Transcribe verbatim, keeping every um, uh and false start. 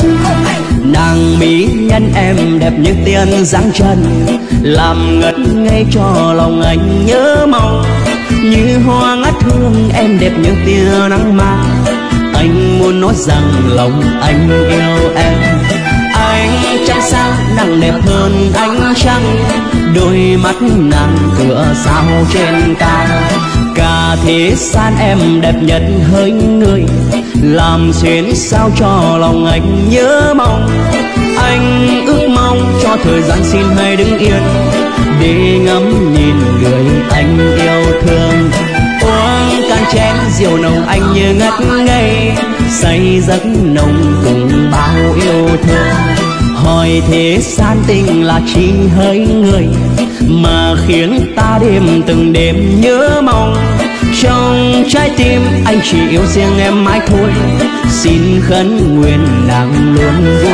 Nàng mỹ nhân em đẹp như tiên dáng chân, làm ngất ngây cho lòng anh nhớ mong. Như hoa ngát hương em đẹp như tia nắng mang, anh muốn nói rằng lòng anh yêu em. Anh trăng sao nàng đẹp hơn ánh trăng, đôi mắt nàng tựa sao trên cao. Cả thế gian em đẹp nhất hỡi người, làm xuyến sao cho lòng anh nhớ mong. Anh ước mong cho thời gian xin hãy đứng yên, để ngắm nhìn người anh yêu thương. Uống can chén rượu nồng anh như ngất ngây, say giấc nồng cùng bao yêu thương. Hỏi thế gian tình là chi hỡi người, mà khiến ta đêm từng đêm nhớ mong. Trong trái tim anh chỉ yêu riêng em mãi thôi, xin khấn nguyện nàng luôn vui.